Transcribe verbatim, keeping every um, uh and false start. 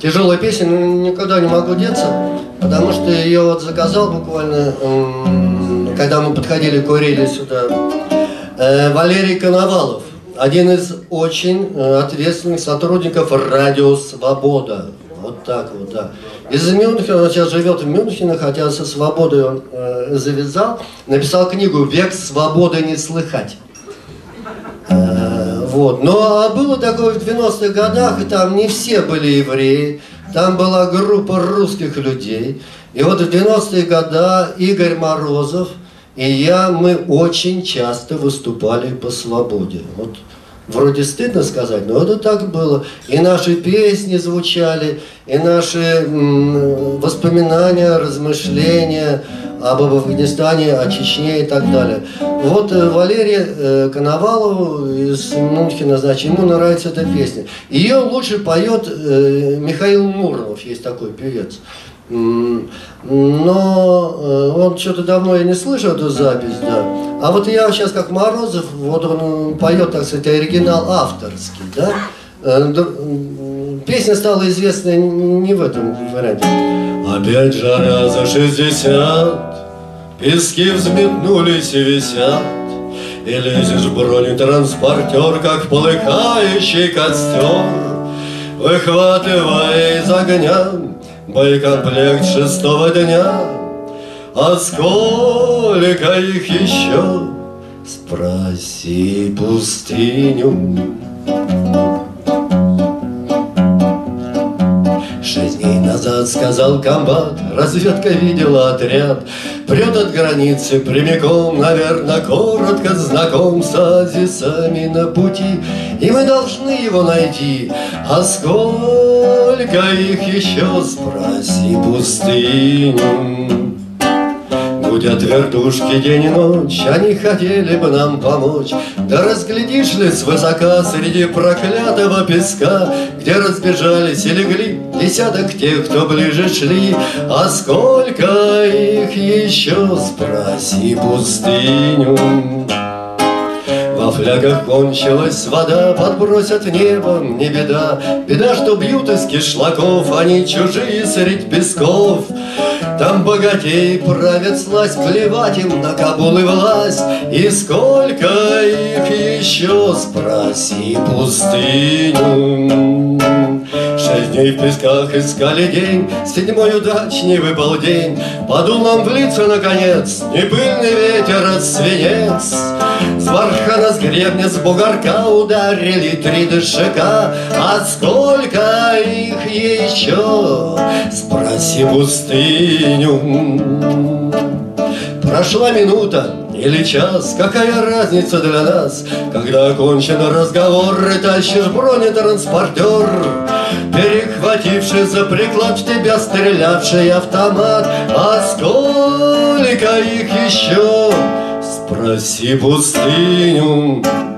тяжелая песня, но никуда не могу деться, потому что ее вот заказал буквально, когда мы подходили, курили сюда, Валерий Коновалов, один из очень ответственных сотрудников радио «Свобода». Вот так вот, да. Из Мюнхена, он сейчас живет в Мюнхене, хотя со свободой он э, завязал, написал книгу «Век свободы не слыхать». Э, вот. Но было такое в девяностых годах, и там не все были евреи, там была группа русских людей. И вот в девяностые годы Игорь Морозов и я, мы очень часто выступали по свободе. Вот. Вроде стыдно сказать, но это так было. И наши песни звучали, и наши м, воспоминания, размышления об Афганистане, о Чечне и так далее. Вот э, Валерия э, Коновалову из Мюнхена, значит, ему нравится эта песня. Ее лучше поет э, Михаил Муромов, есть такой певец. Но э, он что-то давно я не слышал эту запись, да. А вот я сейчас как Морозов, вот он поет, так сказать, оригинал авторский, да. Э, песня стала известна не в этом варианте. Опять жара за шестьдесят, пески взметнулись и висят, и лезешь в бронетранспортер, как полыхающий костер, выхватывая из огня боекомплект шестого дня. А сколько их еще? Спроси пустыню. Шесть дней назад, сказал комбат, разведка видела отряд, прет от границы прямиком, наверное, коротко знаком с оазисами на пути, и мы должны его найти. А сколько их еще? Спроси пустыню. Гудят вертушки день и ночь, они хотели бы нам помочь. Да разглядишь ли свысока среди проклятого песка, где разбежались и легли десяток тех, кто ближе шли. А сколько их еще? Спроси пустыню. Во флягах кончилась вода, подбросят небом, не беда. Беда, что бьют из кишлаков, они чужие средь песков. Там богатей правят сласть, плевать им на Кабул и власть. И сколько их еще? Спроси пустыню. Шесть дней в песках искали день, седьмой удач не выпал день. Подул нам в лица, наконец, не пыльный ветер, а свинец. С бархана, с гребня, с бугорка ударили три дышака. А сколько их еще? Спроси пустыню. Прошла минута или час, какая разница для нас, когда окончен разговор и тащишь бронетранспортер, перехвативший за приклад в тебя стрелявший автомат. А сколько их еще? Спроси пустыню.